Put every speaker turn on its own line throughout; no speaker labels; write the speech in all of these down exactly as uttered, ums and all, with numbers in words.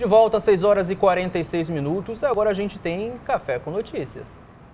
De volta às seis horas e quarenta e seis minutos, agora a gente tem Café com Notícias.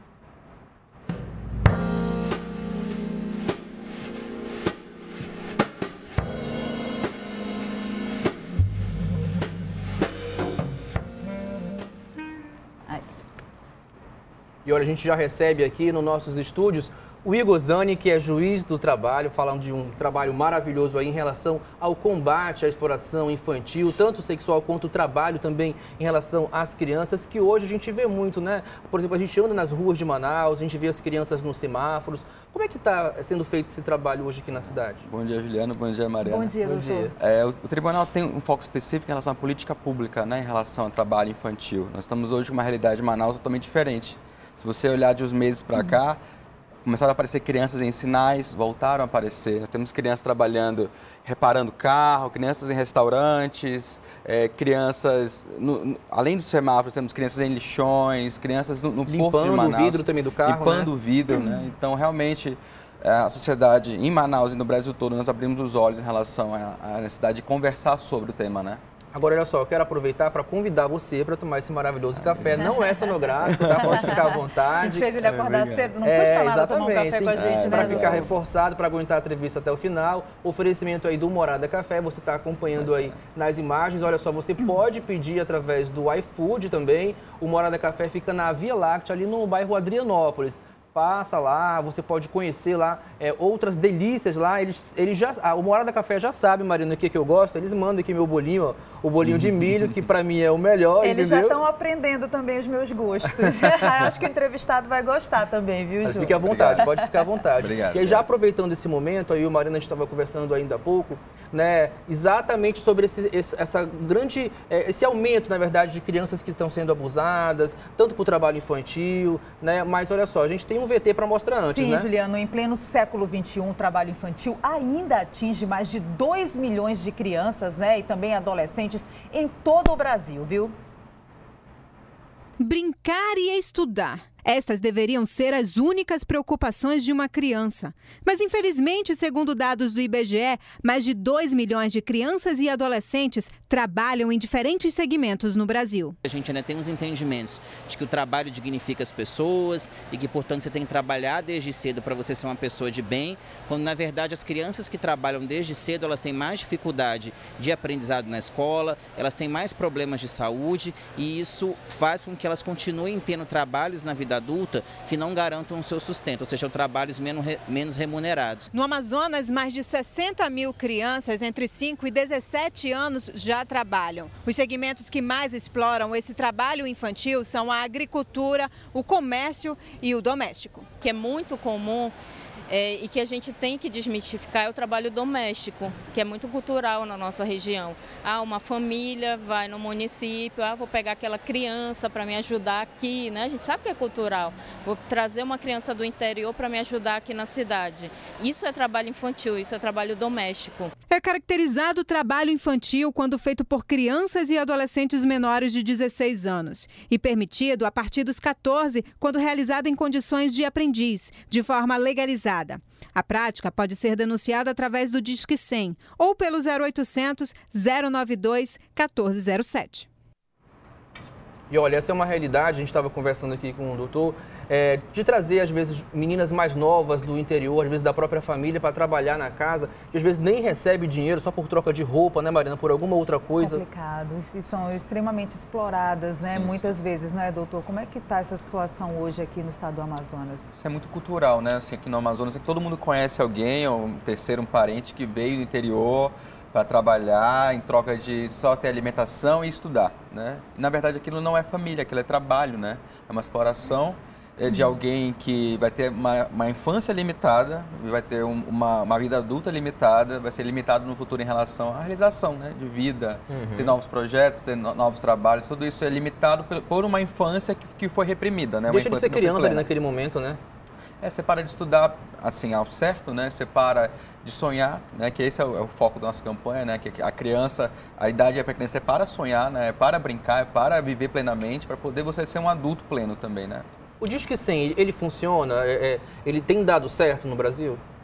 E olha, a gente já recebe aqui nos nossos estúdios o Igor Zani, que é juiz do trabalho, falando de um trabalho maravilhoso aí em relação ao combate à exploração infantil, tanto sexual quanto o trabalho também em relação às crianças, que hoje a gente vê muito, né? Por exemplo, a gente anda nas ruas de Manaus, a gente vê as crianças nos semáforos. Como é que está sendo feito esse trabalho hoje aqui na cidade?
Bom dia, Juliano. Bom dia, Mariana.
Bom dia,
Bom
doutor.
dia.
É, o, o tribunal tem um foco específico em relação à política pública, né, em relação ao trabalho infantil. Nós estamos hoje com uma realidade de Manaus totalmente diferente. Se você olhar de uns meses para cá, começaram a aparecer crianças em sinais, voltaram a aparecer. Nós temos crianças trabalhando, reparando carro, crianças em restaurantes, é, crianças, no, no, além dos semáforos, temos crianças em lixões, crianças no, no Porto de Manaus.
Limpando o vidro também do carro,
Limpando
né?
o vidro, né? Então, realmente, a sociedade em Manaus e no Brasil todo, nós abrimos os olhos em relação à, à necessidade de conversar sobre o tema, né?
Agora, olha só, eu quero aproveitar para convidar você para tomar esse maravilhoso café. Não é sonográfico, tá? Pode ficar à vontade.
A gente fez ele acordar
é,
cedo, não
é,
custa nada tomar um
exatamente.
café com a gente,
é,
né?
Para
doutor?
ficar reforçado, para aguentar a entrevista até o final. Oferecimento aí do Morada Café, você está acompanhando aí nas imagens. Olha só, você pode pedir através do iFood também. O Morada Café fica na Via Láctea, ali no bairro Adrianópolis. Passa lá, você pode conhecer lá é, outras delícias lá. Eles, eles já, ah, o Morada Café já sabe, Marina, o que, que eu gosto. Eles mandam aqui meu bolinho, ó, o bolinho de milho, que para mim é o melhor,
Eles
entendeu?
já estão aprendendo também os meus gostos. Acho que o entrevistado vai gostar também, viu,
Mas
Ju?
fique à vontade,
Obrigado.
pode ficar à vontade.
Obrigado,
E aí, já
obrigado.
aproveitando esse momento, aí o Marina, a gente estava conversando ainda há pouco, né, exatamente sobre esse, esse, essa grande, é, esse aumento, na verdade, de crianças que estão sendo abusadas, tanto por trabalho infantil, né, mas olha só, a gente tem um V T para mostrar antes,
Sim,
né?
Juliano, em pleno século vinte e um, o trabalho infantil ainda atinge mais de dois milhões de crianças, né, e também adolescentes em todo o Brasil, viu?
Brincar e estudar. Estas deveriam ser as únicas preocupações de uma criança. Mas, infelizmente, segundo dados do I B G E, mais de dois milhões de crianças e adolescentes trabalham em diferentes segmentos no Brasil.
A gente ainda tem uns entendimentos de que o trabalho dignifica as pessoas e que, portanto, você tem que trabalhar desde cedo para você ser uma pessoa de bem, quando, na verdade, as crianças que trabalham desde cedo, elas têm mais dificuldade de aprendizado na escola, elas têm mais problemas de saúde e isso faz com que elas continuem tendo trabalhos na vida adulta que não garantam o seu sustento, ou seja, trabalhos menos remunerados.
No Amazonas, mais de sessenta mil crianças entre cinco e dezessete anos já trabalham. Os segmentos que mais exploram esse trabalho infantil são a agricultura, o comércio e o doméstico.
Que é muito comum é, e que a gente tem que desmistificar é o trabalho doméstico, que é muito cultural na nossa região. Ah, uma família vai no município, ah, vou pegar aquela criança para me ajudar aqui, né? A gente sabe que é cultural. Vou trazer uma criança do interior para me ajudar aqui na cidade. Isso é trabalho infantil, isso é trabalho doméstico.
É caracterizado o trabalho infantil quando feito por crianças e adolescentes menores de dezesseis anos e permitido a partir dos quatorze, quando realizado em condições de aprendiz, de forma legalizada. A prática pode ser denunciada através do Disque cem ou pelo zero oitocentos, zero nove dois, um quatro zero sete.
E olha, essa é uma realidade, a gente estava conversando aqui com o doutor, é, de trazer, às vezes, meninas mais novas do interior, às vezes da própria família, para trabalhar na casa, que às vezes nem recebe dinheiro só por troca de roupa, né, Marina, por alguma outra coisa.
Complicado, e são extremamente exploradas, né,
Sim,
muitas
sim.
vezes, né, doutor? Como é que está essa situação hoje aqui no estado do Amazonas?
Isso é muito cultural, né? Assim, aqui no Amazonas, é que todo mundo conhece alguém, ou um terceiro, um parente que veio do interior para trabalhar em troca de só ter alimentação e estudar, né? E, na verdade, aquilo não é família, aquilo é trabalho, né? É uma exploração é, de alguém que vai ter uma, uma infância limitada, vai ter um, uma, uma vida adulta limitada, vai ser limitado no futuro em relação à realização, né? De vida,
Uhum.
ter novos projetos, ter no, novos trabalhos, tudo isso é limitado por, por uma infância que, que foi reprimida, né? Uma
Deixa de
infância
ser
que não foi
criança ali
plena.
naquele momento, né?
É, você para de estudar, assim, ao certo, né? Você para de sonhar, né? Que esse é o, é o foco da nossa campanha, né? Que a criança, a idade é para a criança é para sonhar, né? É para brincar, é para viver plenamente, para poder você ser um adulto pleno também, né?
O Disque cem, ele funciona? É, é, ele tem dado certo no Brasil?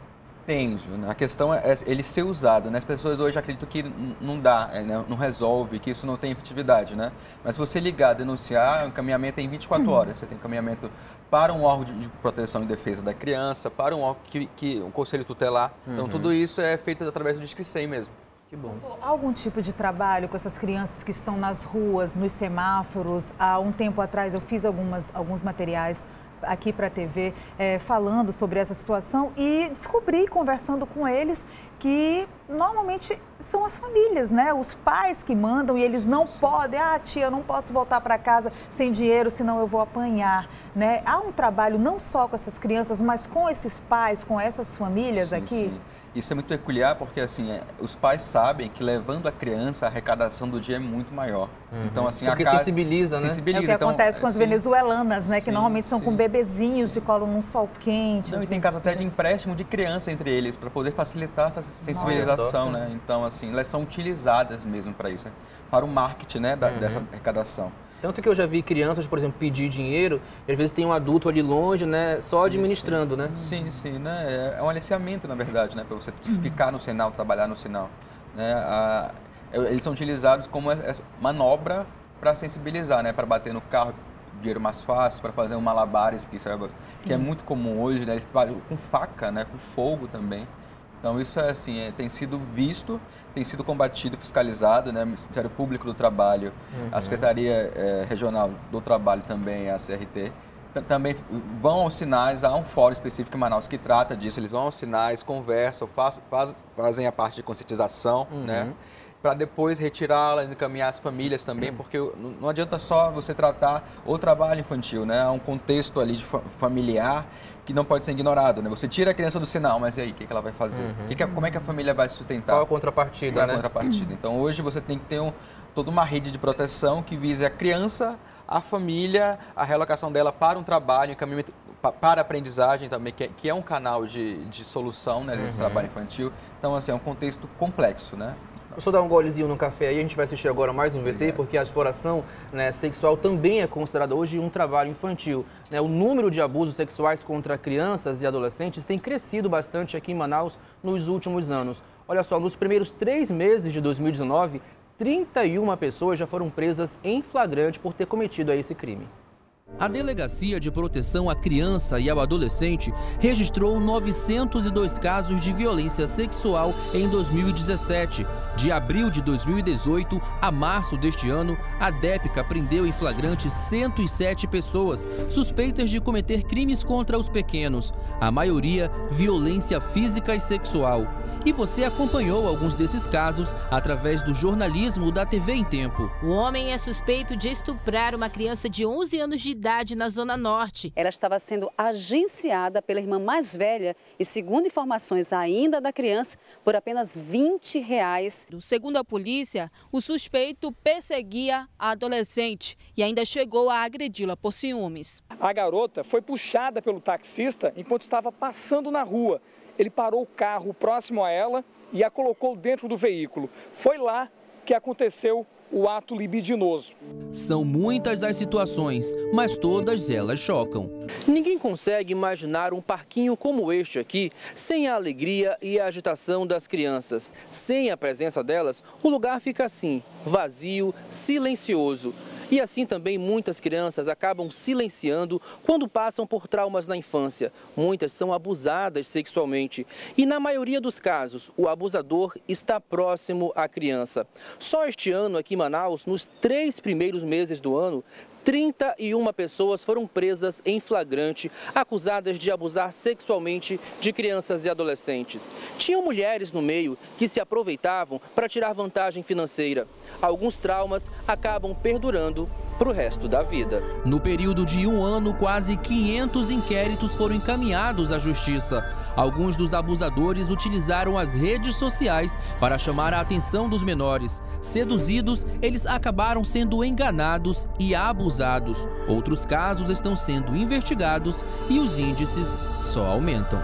Tem, a questão é ele ser usado, né? As pessoas hoje acreditam que não dá, né? Não resolve, que isso não tem efetividade, né? Mas se você ligar, denunciar, o encaminhamento é em vinte e quatro horas. Você tem encaminhamento para um órgão de proteção e defesa da criança, para um órgão que, que um conselho tutelar. Uhum. Então tudo isso é feito através do Disque cem mesmo.
Que bom.
Há algum tipo de trabalho com essas crianças que estão nas ruas, nos semáforos? Há um tempo atrás eu fiz algumas, alguns materiais aqui para a T V, é, falando sobre essa situação e descobri, conversando com eles, que normalmente são as famílias, né? Os pais que mandam e eles não sim. podem. Ah, tia, eu não posso voltar para casa sem dinheiro, senão eu vou apanhar, né? Há um trabalho não só com essas crianças, mas com esses pais, com essas famílias sim, aqui?
Sim. Isso é muito peculiar porque, assim, é, os pais sabem que levando a criança, a arrecadação do dia é muito maior.
Uhum.
Então, assim,
porque
a casa...
sensibiliza, né?
Sensibiliza.
É o que
então,
acontece com as
assim,
venezuelanas, né?
Sim,
que normalmente são
sim,
com bebezinhos
sim.
de colo num sol quente.
Não, e tem casos até de empréstimo de criança entre eles, para poder facilitar essa sensibilização,
Nossa,
né? Então, assim, elas são utilizadas mesmo para isso, né? Para o marketing, né, da,
uhum.
dessa arrecadação.
Tanto que eu já vi crianças, por exemplo, pedir dinheiro, e às vezes tem um adulto ali longe, né, só sim, administrando,
sim.
né?
Sim, sim, né? É um aliciamento, na verdade, né, para você uhum. ficar no sinal, trabalhar no sinal, né? A, eles são utilizados como manobra para sensibilizar, né, para bater no carro, dinheiro mais fácil, para fazer um malabares, que isso é, que é muito comum hoje, né? Eles trabalham com faca, né, com fogo também. Então isso é assim, é, tem sido visto, tem sido combatido, fiscalizado, né? O Ministério Público do Trabalho, uhum. a Secretaria é, Regional do Trabalho também, a C R T, também vão aos sinais, há um fórum específico em Manaus que trata disso, eles vão aos sinais, conversam, faz, faz, fazem a parte de conscientização, uhum. né? Para depois retirá-las, encaminhar as famílias também, porque não adianta só você tratar o trabalho infantil, né? Há um contexto ali de fa familiar que não pode ser ignorado, né? Você tira a criança do sinal, mas e aí, o que, que ela vai fazer? Uhum. Que que, como é que a família vai sustentar?
Qual a contrapartida,
Qual
né?
a contrapartida? Então, hoje você tem que ter um, toda uma rede de proteção que vise a criança, a família, a realocação dela para um trabalho, encaminhamento para a aprendizagem também, que é, que é um canal de, de solução, né, desse uhum. trabalho infantil. Então, assim, é um contexto complexo, né?
Eu só dar um golezinho no café aí, a gente vai assistir agora mais um V T, porque a exploração, né, sexual também é considerada hoje um trabalho infantil, né? O número de abusos sexuais contra crianças e adolescentes tem crescido bastante aqui em Manaus nos últimos anos. Olha só, nos primeiros três meses de dois mil e dezenove, trinta e uma pessoas já foram presas em flagrante por ter cometido esse crime.
A Delegacia de Proteção à Criança e ao Adolescente registrou novecentos e dois casos de violência sexual em dois mil e dezessete. De abril de dois mil e dezoito a março deste ano, a DEPCA prendeu em flagrante cento e sete pessoas suspeitas de cometer crimes contra os pequenos, a maioria violência física e sexual. E você acompanhou alguns desses casos através do jornalismo da T V em Tempo.
O homem é suspeito de estuprar uma criança de onze anos de idade na Zona Norte.
Ela estava sendo agenciada pela irmã mais velha e, segundo informações ainda da criança, por apenas vinte reais.
Segundo a polícia, o suspeito perseguia a adolescente e ainda chegou a agredi-la por ciúmes.
A garota foi puxada pelo taxista enquanto estava passando na rua. Ele parou o carro próximo a ela e a colocou dentro do veículo. Foi lá que aconteceu o ato libidinoso.
São muitas as situações, mas todas elas chocam.
Ninguém consegue imaginar um parquinho como este aqui sem a alegria e a agitação das crianças. Sem a presença delas, o lugar fica assim, vazio, silencioso. E assim também muitas crianças acabam silenciando quando passam por traumas na infância. Muitas são abusadas sexualmente e na maioria dos casos o abusador está próximo à criança. Só este ano aqui em Manaus, nos três primeiros meses do ano, trinta e uma pessoas foram presas em flagrante, acusadas de abusar sexualmente de crianças e adolescentes. Tinham mulheres no meio que se aproveitavam para tirar vantagem financeira. Alguns traumas acabam perdurando para o resto da vida.
No período de um ano, quase quinhentos inquéritos foram encaminhados à Justiça. Alguns dos abusadores utilizaram as redes sociais para chamar a atenção dos menores. Seduzidos, eles acabaram sendo enganados e abusados. Outros casos estão sendo investigados e os índices só aumentam.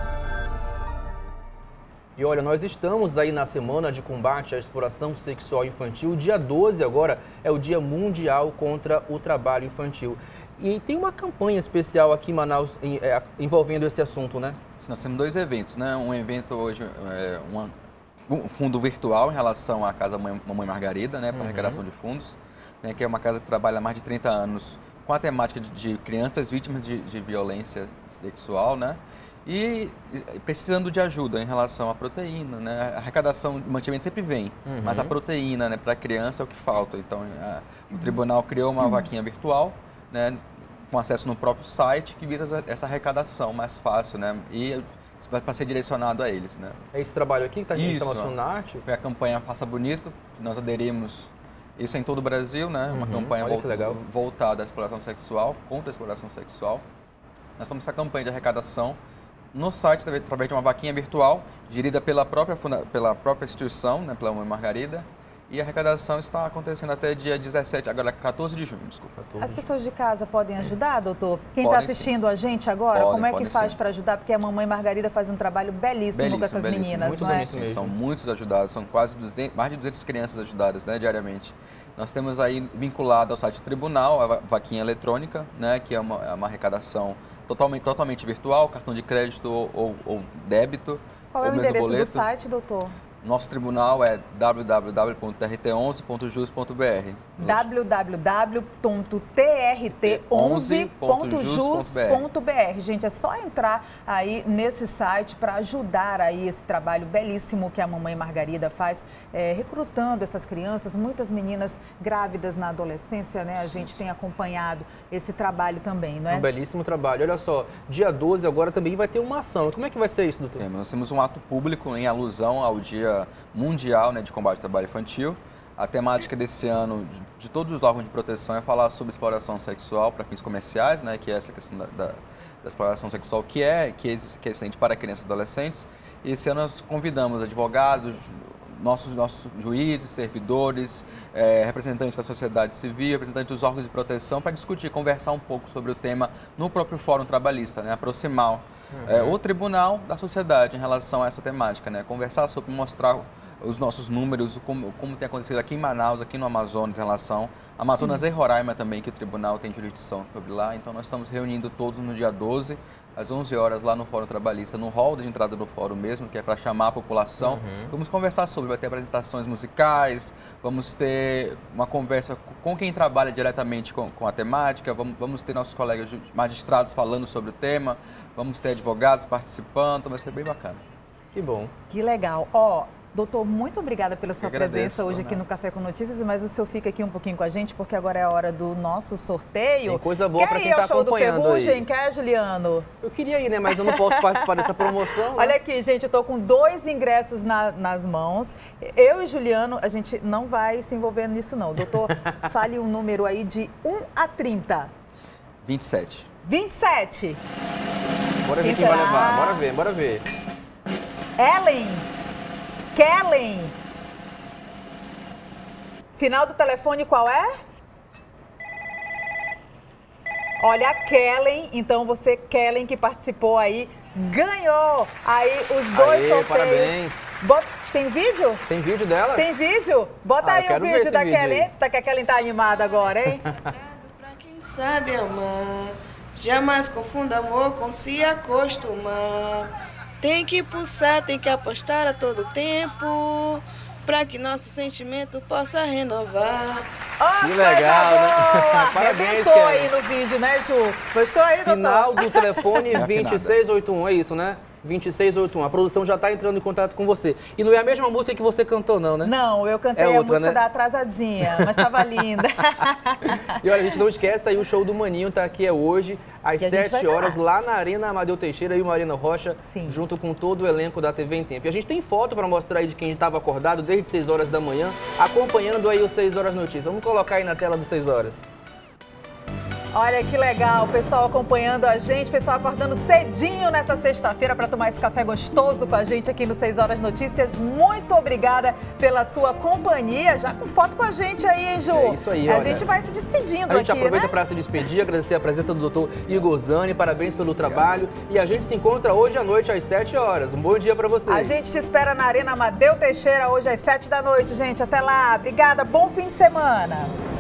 E olha, nós estamos aí na semana de combate à exploração sexual infantil. Dia doze agora é o Dia Mundial contra o Trabalho Infantil. E tem uma campanha especial aqui em Manaus em, é, envolvendo esse assunto, né?
Nós temos dois eventos, né? Um evento hoje, é, uma, um fundo virtual em relação à Casa Mamãe Margarida, né? Para
uhum.
arrecadação de fundos, né? Que é uma casa que trabalha há mais de trinta anos com a temática de, de crianças vítimas de, de violência sexual, né? E precisando de ajuda em relação à proteína, né? A arrecadação de mantimento sempre vem, uhum. mas a proteína, né, para a criança é o que falta. Então, a, o tribunal criou uma uhum. vaquinha virtual, né, com acesso no próprio site, que visa essa arrecadação mais fácil, né? E para ser direcionado a eles, né?
É esse trabalho aqui que está
Isso,
mostrando na arte?
Foi a campanha Faça Bonito, que nós aderimos, isso é em todo o Brasil, né? Uma uhum. campanha volt, voltada à exploração sexual, contra a exploração sexual. Nós estamos nessa campanha de arrecadação no site, através de uma vaquinha virtual, gerida pela própria, pela própria instituição, né, pela Mamãe Margarida. E a arrecadação está acontecendo até dia dezessete, agora quatorze de junho, desculpa.
As pessoas de casa podem ajudar, doutor? Quem está assistindo sim. a gente agora, podem, como é que faz para ajudar? Porque a Mamãe Margarida faz um trabalho belíssimo, belíssimo com essas belíssimo. meninas,
muitos
não é?
Sim, são muitos ajudados, são quase duzentas, mais de duzentas crianças ajudadas, né, diariamente. Nós temos aí vinculado ao site do tribunal a vaquinha eletrônica, né, que é uma, é uma arrecadação totalmente, totalmente virtual, cartão de crédito ou, ou, ou débito.
Qual é o endereço boleto. do site, doutor?
Nosso tribunal é w w w ponto t r t onze ponto jus ponto b r.
w w w ponto t r t onze ponto jus ponto b r. Gente, é só entrar aí nesse site para ajudar aí esse trabalho belíssimo que a Mamãe Margarida faz, é, recrutando essas crianças, muitas meninas grávidas na adolescência, né? A gente tem acompanhado esse trabalho também, não é?
Um belíssimo trabalho. Olha só, dia doze agora também vai ter uma ação. Como é que vai ser isso, doutor?
Tem, nós temos um ato público em alusão ao Dia Mundial, né, de Combate ao Trabalho Infantil. A temática desse ano de, de todos os órgãos de proteção é falar sobre exploração sexual para fins comerciais, né, que é essa questão da, da, da exploração sexual que é, que é, que é existente para crianças e adolescentes. E esse ano nós convidamos advogados, nossos, nossos juízes, servidores, é, representantes da sociedade civil, representantes dos órgãos de proteção para discutir, conversar um pouco sobre o tema no próprio Fórum Trabalhista, né, aproximar Uhum. É, o tribunal da sociedade em relação a essa temática, né? Conversar sobre, mostrar os nossos números, como, como tem acontecido aqui em Manaus, aqui no Amazonas, em relação a Amazonas uhum. e Roraima também, que o tribunal tem jurisdição sobre lá. Então nós estamos reunindo todos no dia doze, às onze horas, lá no Fórum Trabalhista, no hall de entrada do fórum mesmo, que é para chamar a população. Uhum. Vamos conversar sobre, vai ter apresentações musicais, vamos ter uma conversa com quem trabalha diretamente com, com a temática, vamos, vamos ter nossos colegas magistrados falando sobre o tema, vamos ter advogados participando, vai ser bem bacana.
Que bom.
Que legal. Ó, doutor, muito obrigada pela sua
agradeço,
presença hoje aqui no Café com Notícias, mas o senhor fica aqui um pouquinho com a gente, porque agora é a hora do nosso sorteio.
Tem coisa boa para quem está acompanhando.
Quer ir ao show do Ferrugem?
Aí.
Quer, Juliano?
Eu queria ir, né? Mas eu não posso participar dessa promoção. Né?
Olha aqui, gente, eu tô com dois ingressos na, nas mãos. Eu e Juliano, a gente não vai se envolver nisso, não. Doutor, fale um número aí de um a trinta.
vinte e sete.
vinte e sete.
Bora ver quem, quem vai levar. Bora ver, bora ver.
Ellen. Kellen. Final do telefone qual é? Olha, a Kellen. Então você, Kellen, que participou aí, ganhou aí os dois
Aê,
sorteios.
Parabéns.
Bota... Tem vídeo?
Tem vídeo dela?
Tem vídeo? Bota ah, aí o vídeo da Kellen. Eita, que a Kellen tá animada agora, hein?
Pra quem sabe amar, jamais confunda amor com se acostumar. Tem que pulsar, tem que apostar a todo tempo, pra que nosso sentimento possa renovar.
Oh,
que legal, né?
Parabéns, Arrebentou aí no vídeo, né, Ju? Gostou aí, doutor?
Final do telefone vinte e seis oitenta e um, é isso, né? vinte e seis oitenta e um. A produção já está entrando em contato com você. E não é a mesma música que você cantou, não, né?
Não, eu cantei é outra, a música, né? Da Atrasadinha, mas estava linda.
E olha, a gente não esquece aí, o show do Maninho tá aqui é hoje, às sete horas, lá na Arena Amadeu Teixeira e Marina Rocha, Sim. junto com todo o elenco da T V em Tempo. E a gente tem foto para mostrar aí de quem estava acordado desde seis horas da manhã, acompanhando aí os seis horas Notícias. Vamos colocar aí na tela do seis horas.
Olha que legal, o pessoal acompanhando a gente, pessoal acordando cedinho nessa sexta-feira para tomar esse café gostoso com a gente aqui no seis horas Notícias. Muito obrigada pela sua companhia, já com foto com a gente aí, hein, Ju?
É isso aí,
A
olha.
gente vai se despedindo aqui,
A gente
aqui,
aproveita
né?
para se despedir, agradecer a presença do doutor Igor Zani, parabéns pelo trabalho. E a gente se encontra hoje à noite às sete horas. Um bom dia para vocês.
A gente te espera na Arena Amadeu Teixeira hoje às sete da noite, gente. Até lá, obrigada, bom fim de semana.